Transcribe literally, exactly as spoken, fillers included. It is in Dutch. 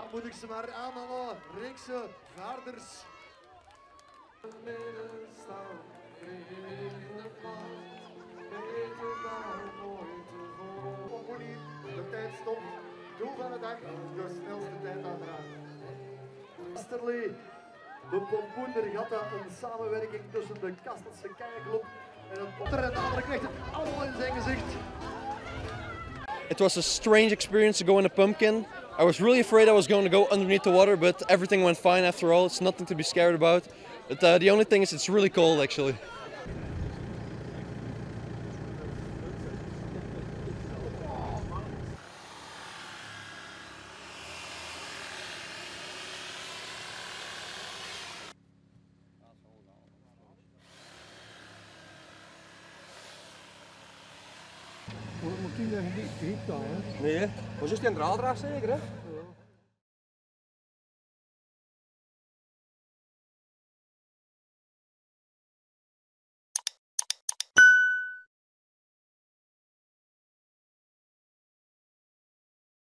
moet ik ze maar aan alle reekse vaarders. De tijd stopt. Doel van de dag, de snelste tijd uiteraard. Kasterlee, de pompoen de regatta, een samenwerking tussen de Kasteelse kajakclub en het potter en dadelijk krijgt het allemaal in zijn gezicht. It was a strange experience to go in a pumpkin. I was really afraid I was going to go underneath the water, but everything went fine after all. It's nothing to be scared about. But uh, the only thing is it's really cold actually. Moet je daar niet hè? Nee, was just in het draad zeker hè?